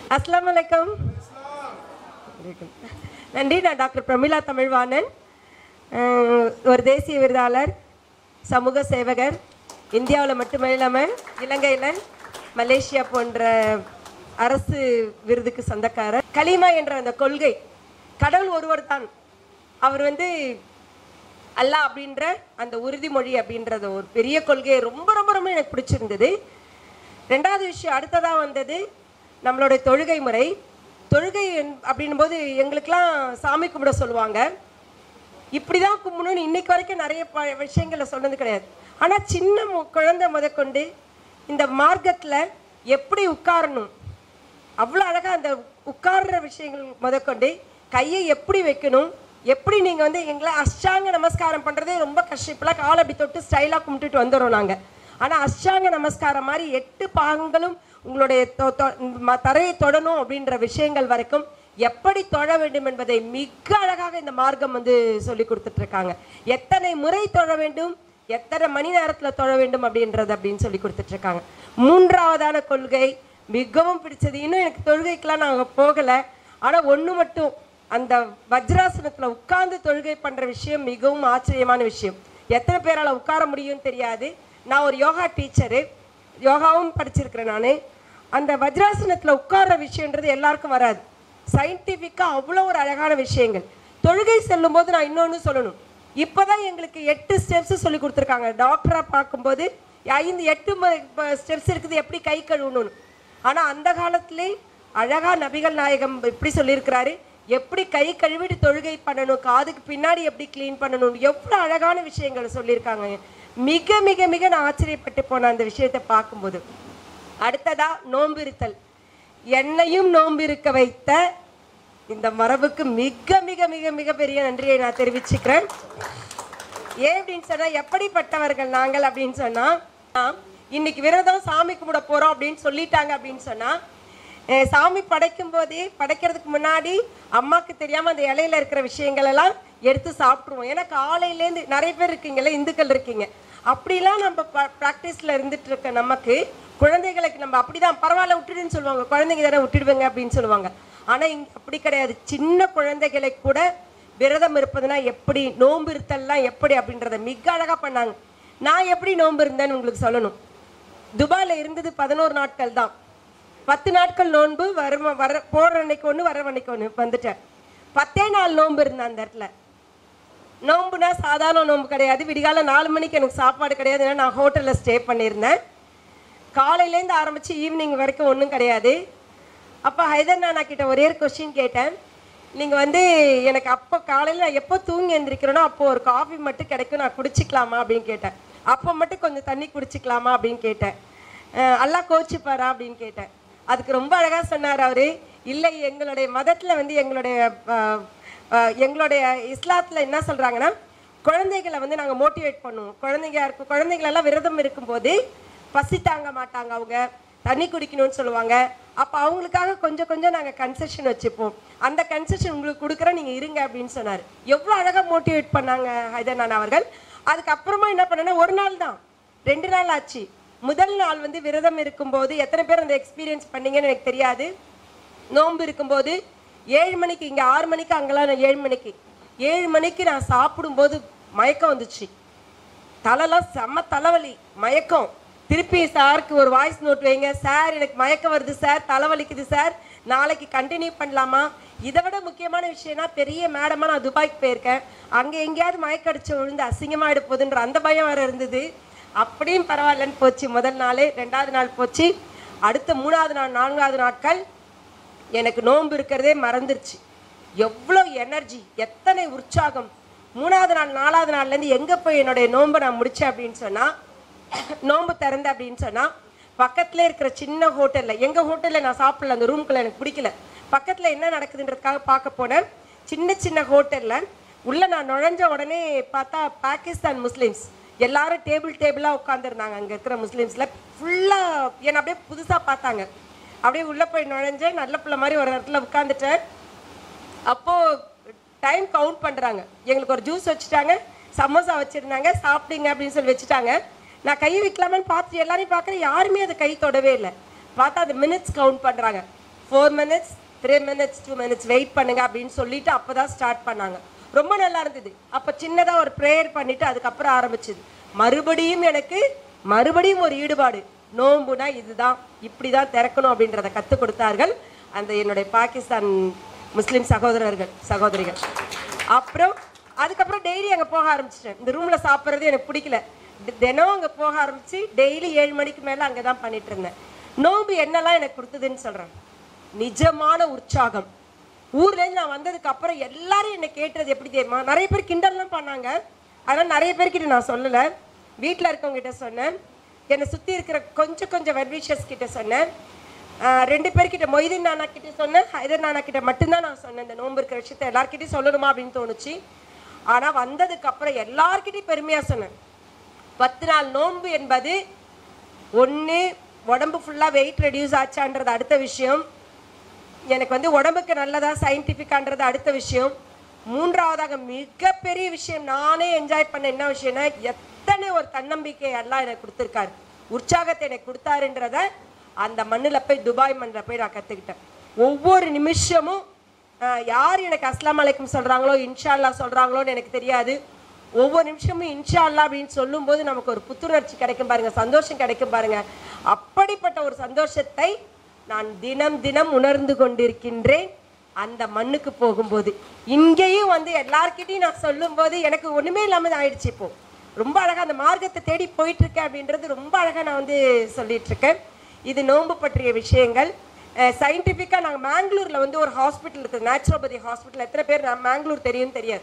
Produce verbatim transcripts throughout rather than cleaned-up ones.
அஸ்ஸலாமு அலைக்கும். நன்றி. நான் டாக்டர் பிரமிளா தமிழ்வாணன், ஒரு தேசிய விருதாளர், சமூக சேவகர், இந்தியாவில் மட்டுமில்லாமல் இலங்கையில், மலேசியா போன்ற அரசு விருதுக்கு சொந்தக்காரர். கலிமா என்ற அந்த கொள்கை, கடவுள் ஒருவர் தான், அவர் வந்து அல்லாஹ் அப்படின்ற அந்த உறுதிமொழி அப்படின்றத ஒரு பெரிய கொள்கையை ரொம்ப ரொம்ப ரொம்ப எனக்கு பிடிச்சிருந்தது. ரெண்டாவது விஷயம் அடுத்ததாக வந்தது நம்மளுடைய தொழுகை முறை. தொழுகை அப்படின் போது எங்களுக்கெல்லாம் சாமி கும்பிட சொல்லுவாங்க. இப்படி தான் கும்பிடணும்னு இன்னைக்கு வரைக்கும் நிறைய ப விஷயங்களை சொன்னது கிடையாது. ஆனால் சின்ன குழந்தை முதற்கொண்டு இந்த மார்க்கத்தில் எப்படி உட்காரணும், அவ்வளோ அழகாக அந்த உட்கார்ற விஷயங்கள் முதற்கொண்டு கையை எப்படி வைக்கணும், எப்படி நீங்கள் வந்து எங்களை அஷ்டாங்க நமஸ்காரம் பண்ணுறதே ரொம்ப கஷ்டம். இப்போலாம் காலை அப்படி தொட்டு ஸ்டைலாக கும்பிட்டுட்டு வந்துடுறோம் நாங்கள். ஆனால் அஷ்டாங்க நமஸ்காரம் மாதிரி எட்டு பாகங்களும் உங்களுடைய தரையை தொடணும் அப்படின்ற விஷயங்கள் வரைக்கும் எப்படி தொழ வேண்டும் என்பதை மிக அழகாக இந்த மார்க்கம் வந்து சொல்லி கொடுத்துட்ருக்காங்க. எத்தனை முறை தொழ வேண்டும், எத்தனை மணி நேரத்தில் தொழ வேண்டும் அப்படின்றது அப்படின்னு சொல்லி கொடுத்துட்ருக்காங்க. மூன்றாவதான கொள்கை மிகவும் பிடிச்சது. இன்னும் எனக்கு தொழுகைக்கெலாம் நாங்கள் போகலை, ஆனால் ஒன்று மட்டும், அந்த வஜ்ராசனத்தில் உட்கார்ந்து தொழுகை பண்ணுற விஷயம் மிகவும் ஆச்சரியமான விஷயம். எத்தனை பேரால் உட்கார முடியும்னு தெரியாது. நான் ஒரு யோகா டீச்சரு, யோகாவும் படிச்சிருக்கிறேன் நான். அந்த வஜ்ராசனத்தில் உட்கார்ற விஷயன்றது எல்லாருக்கும் வராது. சயின்டிஃபிக்காக அவ்வளோ ஒரு அழகான விஷயங்கள். தொழுகை செல்லும் போது நான் இன்னொன்று சொல்லணும், இப்போ தான் எங்களுக்கு எட்டு ஸ்டெப்ஸு சொல்லி கொடுத்துருக்காங்க. டாக்டராக பார்க்கும்போது ஐந்து எட்டு ஸ்டெப்ஸ் இருக்குது எப்படி கை கழுவணும்னு. ஆனால் அந்த காலத்திலே அழகாக நபிகள் நாயகம் எப்படி சொல்லியிருக்கிறாரு, எப்படி கை கழுவிட்டு தொழுகை பண்ணணும், காதுக்கு பின்னாடி எப்படி க்ளீன் பண்ணணும், எவ்வளோ அழகான விஷயங்களை சொல்லியிருக்காங்க. மிக மிக மிக நான் ஆச்சரியப்பட்டு போன அந்த விஷயத்தை பார்க்கும்போது. அடுத்ததா நோன்பு இருத்தல். என்னையும் நோன்பு இருக்க வைத்த இந்த மரபுக்கு மிக மிக மிக மிகப்பெரிய நன்றியை நான் தெரிவிச்சுக்கிறேன். ஏன் அப்படின்னு சொன்னால், எப்படிப்பட்டவர்கள் நாங்கள் அப்படின்னு சொன்னால், இன்னைக்கு விரதம் சாமி கும்பிட போகிறோம் அப்படின்னு சொல்லிட்டாங்க அப்படின்னு சொன்னால், சாமி படைக்கும் போதே படைக்கிறதுக்கு முன்னாடி அம்மாவுக்கு தெரியாமல் அந்த இலையில இருக்கிற விஷயங்கள் எல்லாம் எடுத்து சாப்பிட்ருவோம். ஏன்னா காலையிலேருந்து நிறைய பேர் இருக்கீங்கல்ல, இந்துக்கள் இருக்கீங்க, அப்படிலாம் நம்ம ப ப்ராக்டிஸில் இருந்துட்டு இருக்க நமக்கு குழந்தைகளுக்கு நம்ம அப்படி தான் பரவாயில்ல விட்டுடுன்னு சொல்லுவாங்க, குழந்தைங்க தானே விட்டுடுவேங்க அப்படின்னு சொல்லுவாங்க. ஆனால் இங்கே அப்படி கிடையாது. சின்ன குழந்தைகளை கூட விரதம் இருப்பதுனா எப்படி, நோன்பு இருத்தல்லாம் எப்படி அப்படின்றத மிக அழகாக பண்ணாங்க. நான் எப்படி நோன்பு இருந்தேன்னு உங்களுக்கு சொல்லணும். துபாயில் இருந்தது பதினோரு நாட்கள் தான். பத்து நாட்கள் நோன்பு, வர வர போகிற அன்னைக்கு ஒன்று, வர அன்னைக்கு ஒன்று வந்துட்டேன். பத்தே நாள் நோன்பு இருந்தேன் அந்த இடத்துல. நோன்புனா சாதாரண நோன்பு கிடையாது. விடிகால நாலு மணிக்கு எனக்கு சாப்பாடு கிடையாது, ஏன்னா நான் ஹோட்டலில் ஸ்டே பண்ணியிருந்தேன். காலையிலேருந்து ஆரம்பித்து ஈவினிங் வரைக்கும் ஒன்றும் கிடையாது. அப்போ ஹைதர் நானா கிட்ட ஒரே ஒரு கொஸ்டின் கேட்டேன். நீங்கள் வந்து எனக்கு அப்போ காலையில் நான் எப்போ தூங்கி எழுந்திரிக்கிறேனோ அப்போது ஒரு காஃபி மட்டும் கிடைக்கும், நான் குடிச்சிக்கலாமா அப்படின்னு கேட்டேன். அப்போ மட்டும் கொஞ்சம் தண்ணி குடிச்சிக்கலாமா அப்படின்னு கேட்டேன். அல்லாஹ் கோச்சிப்பாரா அப்படின்னு கேட்டேன். அதுக்கு ரொம்ப அழகாக சொன்னார் அவர், இல்லை எங்களுடைய மதத்தில் வந்து எங்களுடைய எங்களுடைய இஸ்லாத்தில் என்ன சொல்கிறாங்கன்னா, குழந்தைகளை வந்து நாங்கள் மோட்டிவேட் பண்ணுவோம். குழந்தைங்க இருக்கும் குழந்தைங்களெல்லாம் விரதம் இருக்கும்போது பசி தாங்க மாட்டாங்க, அவங்க தண்ணி குடிக்கணும்னு சொல்லுவாங்க. அப்போ அவங்களுக்காக கொஞ்சம் கொஞ்சம் நாங்கள் கன்செஷன் வச்சுப்போம், அந்த கன்செஷன் உங்களுக்கு கொடுக்குறேன், நீங்கள் இருங்க அப்படின்னு சொன்னார். எவ்வளோ அழகாக மோட்டிவேட் பண்ணாங்க ஹைதர் நானா அவர்கள். அதுக்கப்புறமா என்ன பண்ணேன்னா, ஒரு நாள் தான், ரெண்டு நாள் ஆச்சு. முதல் நாள் வந்து விரதம் இருக்கும்போது எத்தனை பேர் அந்த எக்ஸ்பீரியன்ஸ் பண்ணீங்கன்னு எனக்கு தெரியாது. நோன்பு இருக்கும்போது ஏழு மணிக்கு, இங்கே ஆறு மணிக்கு, அங்கெல்லாம் நான் ஏழு மணிக்கு ஏழு மணிக்கு நான் சாப்பிடும்போது மயக்கம் வந்துச்சு. தலைலாம் செம்ம தலைவலி, மயக்கம். திருப்பி சாருக்கு ஒரு வாய்ஸ் நோட் வைங்க, சார் எனக்கு மயக்கம் வருது சார், தலைவலிக்குது சார், நாளைக்கு கண்டினியூ பண்ணலாமா. இதை விட முக்கியமான விஷயம்னா, பெரிய மேடமாக நான் துபாய்க்கு போயிருக்கேன், அங்கே எங்கேயாவது மயக்கம் அடிச்சு விழுந்து அசிங்கமாக எடுப்போதுன்ற அந்த பயம் வேறு இருந்தது. அப்படியும் பரவாயில்லன்னு போச்சு. முதல் நாள், ரெண்டாவது நாள் போச்சு. அடுத்த மூணாவது நாள், நான்காவது நாட்கள் எனக்கு நோன்பு இருக்கிறதே மறந்துருச்சு. எவ்வளோ எனர்ஜி, எத்தனை உற்சாகம். மூணாவது நாள், நாலாவது நாள்லேருந்து எங்கே போய் என்னுடைய நோன்பை நான் முடித்தேன் அப்படின்னு சொன்னால், நோன்பு திறந்தேன் அப்படின்னு சொன்னால், பக்கத்தில் இருக்கிற சின்ன ஹோட்டலில், எங்கள் ஹோட்டலில் நான் சாப்பிடல, அந்த ரூம்குள்ளே எனக்கு பிடிக்கல, பக்கத்தில் என்ன நடக்குதுன்றதுக்காக பார்க்க போனேன். சின்ன சின்ன ஹோட்டலில் உள்ளே நான் நுழைஞ்ச உடனே பார்த்தா பாகிஸ்தான் முஸ்லீம்ஸ் எல்லாரும் டேபிள் டேபிளாக உட்காந்துருந்தாங்க. அங்கே இருக்கிற முஸ்லீம்ஸில் ஃபுல்லாக என்னை அப்படியே புதுசாக பார்த்தாங்க. அப்படியே உள்ளே போய் நுழைஞ்சேன், நல்ல பிள்ளை மாதிரி ஒரு இடத்துல உட்காந்துட்டேன். அப்போது டைம் கவுண்ட் பண்ணுறாங்க. எங்களுக்கு ஒரு ஜூஸ் வச்சுட்டாங்க, சமோசா வச்சுருந்தாங்க, சாப்பிடுங்க அப்படின்னு சொல்லி வச்சுட்டாங்க. நான் கை வைக்கலாமான்னு பார்த்து எல்லாரையும் பார்க்குறேன், யாருமே அதை கை தொடவே இல்லை. பார்த்தா அது மினிட்ஸ் கவுண்ட் பண்ணுறாங்க. Four minutes three minutes two minutes wait பண்ணுங்க அப்படின்னு சொல்லிட்டு அப்போ தான் ஸ்டார்ட் பண்ணாங்க. ரொம்ப நல்லா இருந்தது. அப்போ சின்னதாக ஒரு ப்ரேயர் பண்ணிவிட்டு அதுக்கப்புறம் ஆரம்பிச்சது. மறுபடியும் எனக்கு மறுபடியும் ஒரு ஈடுபாடு. நோம்புனா இதுதான், இப்படி தான் திறக்கணும் அப்படின்றத கற்றுக் கொடுத்தார்கள் அந்த என்னுடைய பாகிஸ்தான் முஸ்லீம் சகோதரர்கள் சகோதரிகள். அப்புறம் அதுக்கப்புறம் டெய்லி அங்கே போக ஆரம்பிச்சிட்டேன். இந்த ரூமில் சாப்பிட்றது எனக்கு பிடிக்கல. தினம் அங்கே போக ஆரம்பித்து டெய்லி ஏழு மணிக்கு மேலே அங்கே தான் பண்ணிட்டு இருந்தேன். நோம்பு என்னெல்லாம் எனக்கு கொடுத்ததுன்னு சொல்கிறேன். நிஜமான உற்சாகம். ஊர்லேருந்து நான் வந்ததுக்கு அப்புறம் எல்லாரும் என்னை கேட்டது எப்படி தெரியுமா? நிறைய பேர் கிண்டல்லாம் பண்ணாங்க. அதனால் நிறைய பேர்கிட்ட நான் சொல்லலை. வீட்டில் இருக்கவங்ககிட்ட சொன்னேன், என்னை சுற்றி இருக்கிற கொஞ்சம் கொஞ்சம் வெல்விஷர்ஸ் கிட்ட சொன்னேன், ரெண்டு பேர்கிட்ட மொய்தீன் நானா கிட்ட சொன்னேன், ஹைதர் நானா கிட்ட மட்டும்தான் நான் சொன்னேன் இந்த நோன்பு இருக்கிற விஷயத்த எல்லாருக்கிட்டையும் சொல்லணுமா அப்படின்னு தோணுச்சு. ஆனால் வந்ததுக்கப்புறம் எல்லார்கிட்டையும் பெருமையாக சொன்னேன். பத்து நாள் நோன்பு என்பது ஒன்று உடம்பு ஃபுல்லாக வெயிட் ரெடியூஸ் ஆச்சான்றது அடுத்த விஷயம், எனக்கு வந்து உடம்புக்கு நல்லதா சயின்டிஃபிக்கான்றது அடுத்த விஷயம். மூன்றாவதாக மிகப்பெரிய விஷயம் நானே என்ஜாய் பண்ண என்ன விஷயம்னா, எத்தனை ஒரு தன்னம்பிக்கை எல்லாம் எனக்கு கொடுத்துருக்காரு, உற்சாகத்தை எனக்கு கொடுத்தாருன்றத அந்த மண்ணில் போய் துபாய் மண்ணில் போய் நான் கற்றுக்கிட்டேன். ஒவ்வொரு நிமிஷமும் யார் எனக்கு அஸ்லாம் அலைக்கும் சொல்கிறாங்களோ இன்ஷா அல்லா சொல்கிறாங்களோன்னு எனக்கு தெரியாது. ஒவ்வொரு நிமிஷமும் இன்ஷா அல்லா அப்படின்னு சொல்லும்போது நமக்கு ஒரு புத்துணர்ச்சி கிடைக்கும் பாருங்கள், சந்தோஷம் கிடைக்கும் பாருங்கள். அப்படிப்பட்ட ஒரு சந்தோஷத்தை நான் தினம் தினம் உணர்ந்து கொண்டிருக்கின்றேன் அந்த மண்ணுக்கு போகும்போது. இங்கேயும் வந்து எல்லார்கிட்டையும் நான் சொல்லும்போது எனக்கு ஒன்றுமே இல்லாமல் ஆயிடுச்சு. இப்போ ரொம்ப அழகாக அந்த மார்க்கத்தை தேடி போயிட்டுருக்கேன் அப்படின்றது ரொம்ப அழகாக நான் வந்து சொல்லிகிட்ருக்கேன். இது நோன்பு பற்றிய விஷயங்கள். சயின்டிஃபிக்காக நாங்கள் மேங்களூரில் வந்து ஒரு ஹாஸ்பிட்டல் இருக்குது, நேச்சுரோபதி ஹாஸ்பிட்டல். எத்தனை பேர் நான் மேங்களூர் தெரியும் தெரியாது.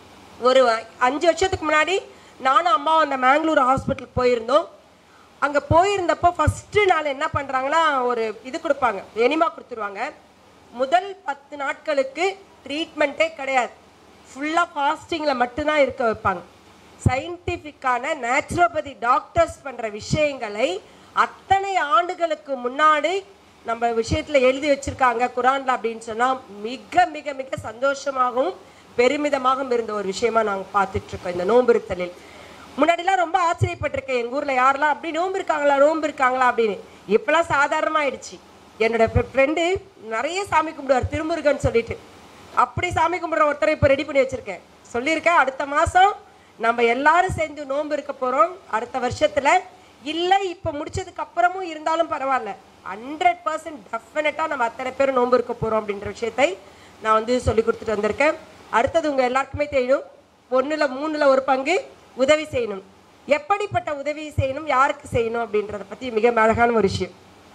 ஒரு அஞ்சு வருஷத்துக்கு முன்னாடி நானும் அம்மாவும் அந்த மேங்களூர் ஹாஸ்பிட்டலுக்கு போயிருந்தோம். அங்கே போயிருந்தப்போ ஃபஸ்ட்டு நாள் என்ன பண்ணுறாங்கன்னா, ஒரு இது கொடுப்பாங்க, எனிமா கொடுத்துருவாங்க. முதல் பத்து நாட்களுக்கு ட்ரீட்மெண்ட்டே கிடையாது, ஃபுல்லாக ஃபாஸ்டிங்கில் மட்டும்தான் இருக்க வைப்பாங்க. சயின்டிஃபிக்கான நேச்சுரோபதி டாக்டர்ஸ் பண்ணுற விஷயங்களை அத்தனை ஆண்டுகளுக்கு முன்னாடி நம்ம விஷயத்தில் எழுதி வச்சுருக்காங்க குரானில் அப்படின்னு சொன்னால் மிக மிக மிக சந்தோஷமாகவும் பெருமிதமாகவும் இருந்த ஒரு விஷயமா நாங்கள் பார்த்துட்ருக்கோம் இந்த நோன்பு இருத்தலில். முன்னாடிலாம் ரொம்ப ஆச்சரியப்பட்டிருக்கேன், எங்கள் ஊரில் யாரெல்லாம் அப்படி நோன்பு இருக்காங்களா நோன்பு இருக்காங்களா அப்படின்னு. இப்போலாம் சாதாரணமாகிடுச்சு. என்னோட ஃப்ரெண்டு நிறைய சாமி கும்பிடுவார், திருமுருகன் சொல்லிட்டு. அப்படி சாமி கும்பிட்ற ஒருத்தரை இப்போ ரெடி பண்ணி வச்சுருக்கேன். சொல்லியிருக்கேன், அடுத்த மாதம் நம்ம எல்லாரும் சேர்ந்து நோன்பு இருக்க போகிறோம் அடுத்த வருஷத்தில். இல்லை இப்போ முடிச்சதுக்கு அப்புறமும் இருந்தாலும் பரவாயில்ல, ஹண்ட்ரட் பர்சன்ட் டெஃபினட்டாக நம்ம அத்தனை பேரும் நோன்பு இருக்க போகிறோம் அப்படின்ற விஷயத்தை நான் வந்து சொல்லி கொடுத்துட்டு வந்திருக்கேன். அடுத்தது உங்கள் எல்லாருக்குமே தெரியும், ஒன்றில் மூணில் ஒரு பங்கு உதவி செய்யணும். எப்படிப்பட்ட உதவி செய்யணும், யாருக்கு செய்யணும் அப்படின்றத பற்றி மிக அழகான ஒரு விஷயம்.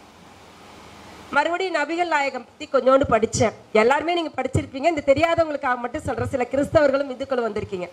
மறுபடியும் நபிகள் நாயகம் பற்றி கொஞ்சோண்டு படித்தேன். எல்லாருமே நீங்கள் படிச்சிருப்பீங்க, இந்த தெரியாதவங்களுக்காக மட்டும் சொல்கிற சில கிறிஸ்தவர்களும் இந்துக்களும் வந்திருக்கீங்க.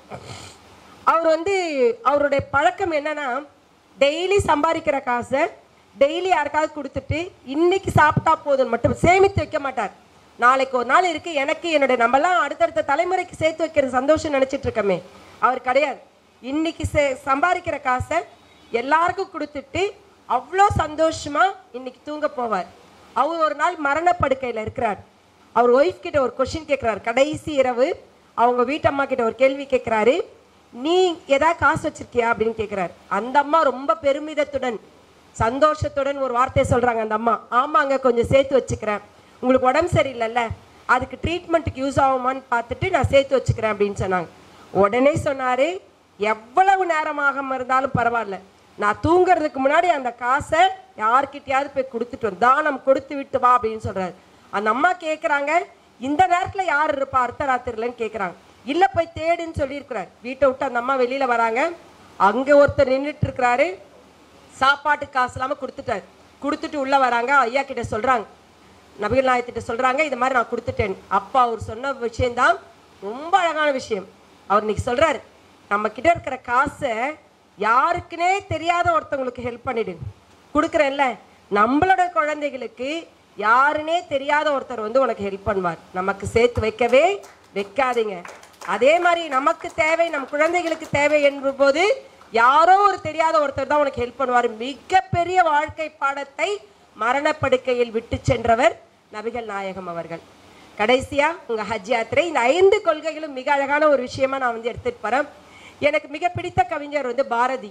அவர் வந்து அவருடைய பழக்கம் என்னன்னா, டெய்லி சம்பாதிக்கிற காசை டெய்லி யாருக்காவது கொடுத்துட்டு இன்னைக்கு சாப்பிட்டா போதும் மட்டும் சேமித்து வைக்க மாட்டார். நாளைக்கு ஒரு நாள் இருக்குது எனக்கு என்னுடைய நம்மலாம் அடுத்தடுத்த தலைமுறைக்கு சேர்த்து வைக்கிறது சந்தோஷம் நினச்சிட்டு இருக்கமே, அவர் கிடையாது. இன்னைக்கு சே சம்பாதிக்கிற காசை எல்லாருக்கும் கொடுத்துட்டு அவ்வளோ சந்தோஷமாக இன்னைக்கு தூங்க போவார். அவர் ஒரு நாள் மரணப்படுக்கையில் இருக்கிறார். அவர் ஒய்ஃப் கிட்ட ஒரு கொஷின் கேட்குறாரு. கடைசி இரவு அவங்க வீட்டம்மா கிட்ட ஒரு கேள்வி கேட்குறாரு, நீ எதாவது காசு வச்சிருக்கியா அப்படின்னு கேட்குறாரு. அந்த அம்மா ரொம்ப பெருமிதத்துடன் சந்தோஷத்துடன் ஒரு வார்த்தையை சொல்கிறாங்க. அந்த அம்மா, ஆமாங்க கொஞ்சம் சேர்த்து வச்சுக்கிறேன், உங்களுக்கு உடம்பு சரியில்லைல்ல அதுக்கு ட்ரீட்மெண்ட்டுக்கு யூஸ் ஆகுமான்னு பார்த்துட்டு நான் சேர்த்து வச்சுக்கிறேன் அப்படின்னு சொன்னாங்க. உடனே சொன்னார், எவ்வளவு நேரமாக இருந்தாலும் பரவாயில்ல, நான் தூங்குறதுக்கு முன்னாடி அந்த காசை யார்கிட்டையாவது போய் கொடுத்துட்டு வந்து தானம் கொடுத்து விட்டு வா அப்படின்னு சொல்கிறாரு. அந்த அம்மா கேட்குறாங்க, இந்த நேரத்தில் யார் இருப்பா அர்த்த ராத்திரிலன்னு கேட்குறாங்க. இல்லை போய் தேடுன்னு சொல்லியிருக்கிறார். வீட்டை விட்டு அந்த அம்மா வெளியில் வராங்க. அங்கே ஒருத்தர் நின்றுட்டு இருக்கிறாரு, சாப்பாட்டு காசு இல்லாமல் கொடுத்துட்டார். கொடுத்துட்டு உள்ளே வராங்க. ஐயா கிட்ட சொல்கிறாங்க, நபிகள் நாயகத்திட்ட சொல்கிறாங்க, இது மாதிரி நான் கொடுத்துட்டேன். அப்பா அவர் சொன்ன விஷயந்தான் ரொம்ப அழகான விஷயம். அவர் இன்னைக்கு சொல்கிறார், நம்ம கிட்ட இருக்கிற காசை யாருக்குன்னே தெரியாத ஒருத்தவங்களுக்கு ஹெல்ப் பண்ணிடு கொடுக்குறேன்ல, நம்மளோட குழந்தைகளுக்கு யாருன்னே தெரியாத ஒருத்தர் வந்து உனக்கு ஹெல்ப் பண்ணுவார். நமக்கு சேர்த்து வைக்கவே வைக்காதீங்க. அதே மாதிரி நமக்கு தேவை, நம் குழந்தைகளுக்கு தேவை என்பது யாரோ ஒரு தெரியாத ஒருத்தர் தான் உனக்கு ஹெல்ப் பண்ணுவார். மிகப்பெரிய வாழ்க்கை பாடத்தை மரணப்படுக்கையில் விட்டு சென்றவர் நபிகள் நாயகம் அவர்கள். கடைசியா உங்க ஹஜ் யாத்திரை, இந்த ஐந்து கொள்கைகளும் மிக அழகான ஒரு விஷயமா நான் வந்து எடுத்துட்டு போறேன். எனக்கு மிக பிடித்த கவிஞர் வந்து பாரதி.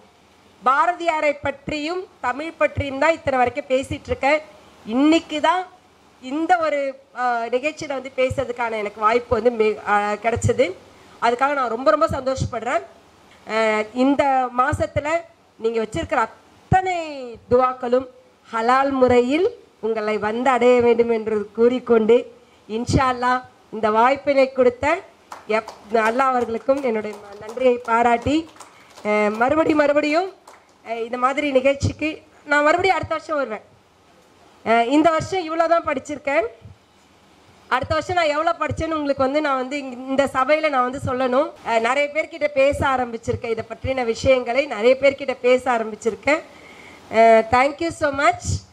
பாரதியாரை பற்றியும் தமிழ் பற்றியும் தான் இத்தனை வரைக்கும் பேசிட்டு இருக்கேன். இன்னைக்கு தான் இந்த ஒரு நிகழ்ச்சியில் வந்து பேசுறதுக்கான எனக்கு வாய்ப்பு வந்து மே கிடச்சிது. அதுக்காக நான் ரொம்ப ரொம்ப சந்தோஷப்படுறேன். இந்த மாதத்தில் நீங்கள் வச்சிருக்கிற அத்தனை துவாக்களும் ஹலால் முறையில் உங்களை வந்து அடைய வேண்டும் என்று கூறிக்கொண்டு, இன்ஷா அல்லாஹ் இந்த வாய்ப்பினை கொடுத்த எப் அல்லாஹ் அவர்களுக்கும் என்னுடைய நன்றியை பாராட்டி, மறுபடி மறுபடியும் இந்த மாதிரி நிகழ்ச்சிக்கு நான் மறுபடியும் அடுத்த வருஷம் வருவேன். இந்த வருஷம் இவ்வளோ தான் படிச்சிருக்கேன். அடுத்த வருஷம் நான் எவ்வளோ படித்தேன்னு உங்களுக்கு வந்து நான் வந்து இந்த சபையில் நான் வந்து சொல்லணும். நிறைய பேர்கிட்ட பேச ஆரம்பிச்சிருக்கேன். இதை பற்றின விஷயங்களை நிறைய பேர்கிட்ட பேச ஆரம்பிச்சிருக்கேன். Thank you so much.